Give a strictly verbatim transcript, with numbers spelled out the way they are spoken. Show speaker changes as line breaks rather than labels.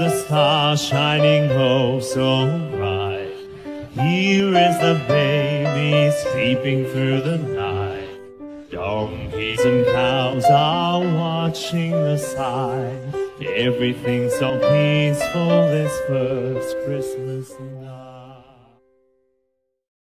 the star shining oh so bright. Here is the baby sleeping through the night. Donkeys and cows are watching the sight. Everything's so peaceful this first Christmas night.